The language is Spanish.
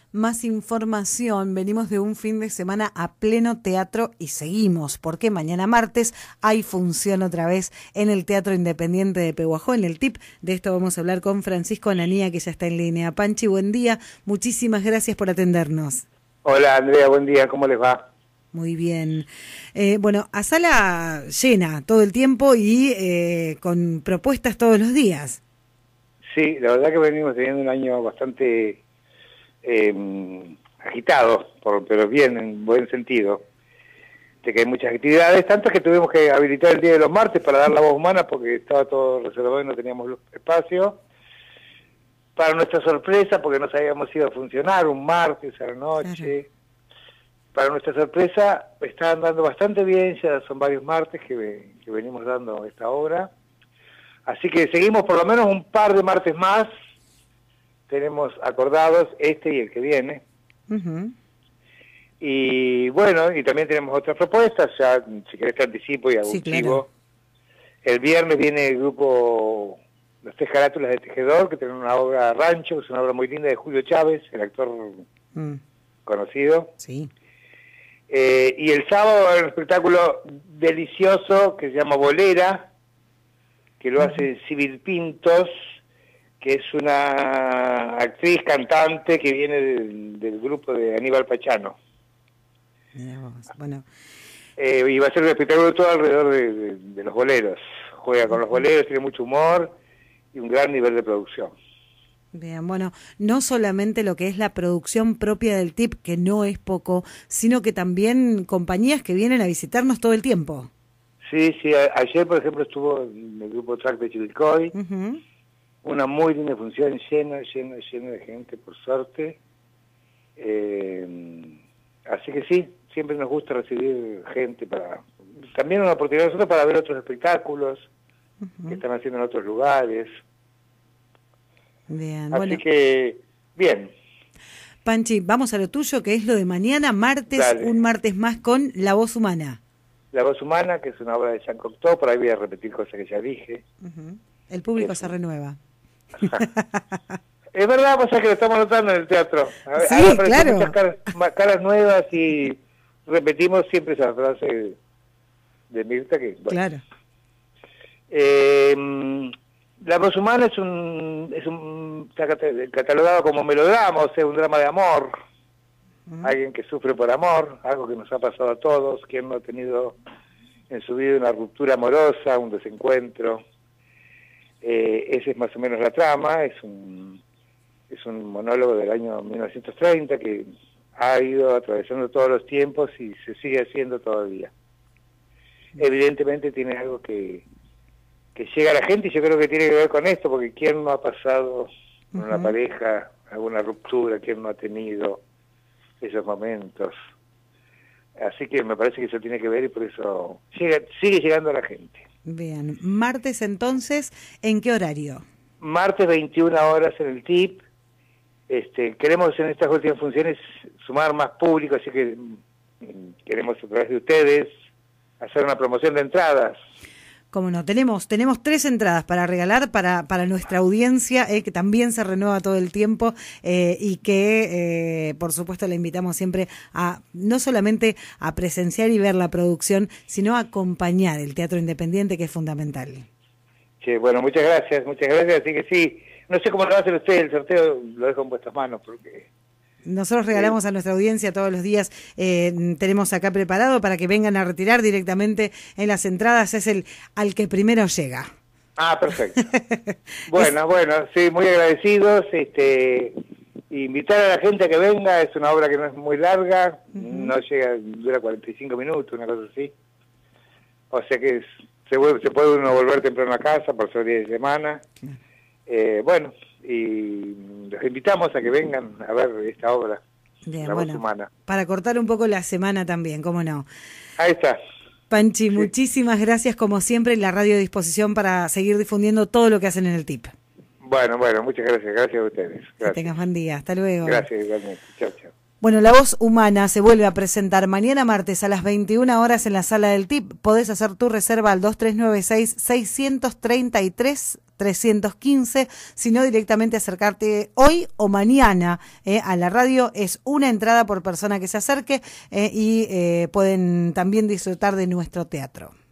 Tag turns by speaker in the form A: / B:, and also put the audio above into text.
A: más información. Venimos de un fin de semana a pleno teatro y seguimos, porque mañana martes hay función otra vez en el Teatro Independiente de Pehuajó, en el TIP. De esto vamos a hablar con Francisco Ananía, que ya está en línea. Panchi, buen día. Muchísimas gracias por atendernos.
B: Hola Andrea, buen día. ¿Cómo les va?
A: Muy bien. Bueno, a sala llena todo el tiempo y con propuestas todos los días.
B: Sí, la verdad que venimos teniendo un año bastante agitado, pero bien, en buen sentido. De que hay muchas actividades, tanto que tuvimos que habilitar el día de los martes para dar la voz humana porque estaba todo reservado y no teníamos espacio. Para nuestra sorpresa, porque no sabíamos si iba a funcionar, un martes a la noche. Claro. Para nuestra sorpresa, está andando bastante bien, ya son varios martes que venimos dando esta obra. Así que seguimos por lo menos un par de martes más, tenemos acordados este y el que viene. Y bueno, y también tenemos otras propuestas, ya si querés te anticipo y hago un chivo. El viernes viene el grupo Los Tres Carátulas de Tejedor, que tienen una obra Rancho, que es una obra muy linda de Julio Chávez, el actor conocido.
A: Sí.
B: Y el sábado hay un espectáculo delicioso que se llama Bolera, que lo hace Civil Pintos, que es una actriz cantante que viene del grupo de Aníbal Pachano.
A: Bueno.
B: Y va a ser un espectáculo todo alrededor de los boleros. Juega con los boleros, tiene mucho humor y un gran nivel de producción.
A: Bien, bueno, no solamente lo que es la producción propia del TIP, que no es poco, sino que también compañías que vienen a visitarnos todo el tiempo.
B: Sí, ayer por ejemplo estuvo en el grupo Track de Chivilcoy, una muy linda función, lleno de gente, por suerte. Así que sí, siempre nos gusta recibir gente también una oportunidad de nosotros para ver otros espectáculos que están haciendo en otros lugares.
A: Bien,
B: así que, bien.
A: Panchi, vamos a lo tuyo, que es lo de mañana, martes. Dale. Un martes más con La Voz Humana.
B: La Voz Humana, que es una obra de Jean Cocteau, por ahí voy a repetir cosas que ya dije.
A: El público se renueva.
B: Es verdad, pues es que lo estamos notando en el teatro.
A: Sí, claro.
B: Muchas caras nuevas y repetimos siempre esa frase de Mirta que... Bueno.
A: Claro.
B: La Voz Humana está catalogado como melodrama, o sea, un drama de amor. Alguien que sufre por amor, algo que nos ha pasado a todos, quien no ha tenido en su vida una ruptura amorosa, un desencuentro. Esa es más o menos la trama, es un monólogo del año 1930 que ha ido atravesando todos los tiempos y se sigue haciendo todavía. Evidentemente tiene algo que llega a la gente y yo creo que tiene que ver con esto, porque quién no ha pasado con una pareja, alguna ruptura, quién no ha tenido esos momentos. Así que me parece que eso tiene que ver y por eso sigue llegando a la gente.
A: Bien, martes entonces, ¿en qué horario?
B: Martes 21 horas en el TIP. Queremos en estas últimas funciones sumar más público, así que queremos a través de ustedes hacer una promoción de entradas.
A: Como no, tenemos 3 entradas para regalar para nuestra audiencia, que también se renueva todo el tiempo y que, por supuesto, le invitamos siempre a no solamente a presenciar y ver la producción, sino a acompañar el Teatro Independiente, que es fundamental.
B: Sí, bueno, muchas gracias, así que sí, no sé cómo lo va a hacer usted, el sorteo lo dejo en vuestras manos, porque...
A: Nosotros regalamos a nuestra audiencia todos los días, tenemos acá preparado para que vengan a retirar directamente en las entradas, es al que primero llega.
B: Ah, perfecto. Bueno, sí, muy agradecidos, invitar a la gente a que venga, es una obra que no es muy larga, no dura 45 minutos, una cosa así, o sea que se puede uno volver temprano a casa por ser día de semana, bueno, y los invitamos a que vengan a ver esta obra.
A: Bien, La Voz Humana. Para cortar un poco la semana también, ¿cómo no?
B: Ahí está.
A: Panchi, muchísimas gracias como siempre, la radio a disposición para seguir difundiendo todo lo que hacen en el TIP.
B: Bueno, muchas gracias a ustedes. Gracias.
A: Que tengas buen día, hasta luego.
B: Gracias, igualmente. Chao.
A: Bueno, La Voz Humana se vuelve a presentar mañana martes a las 21 horas en la sala del TIP. Podés hacer tu reserva al 2396-633 315, sino directamente acercarte hoy o mañana a la radio. Es una entrada por persona que se acerque y pueden también disfrutar de nuestro teatro.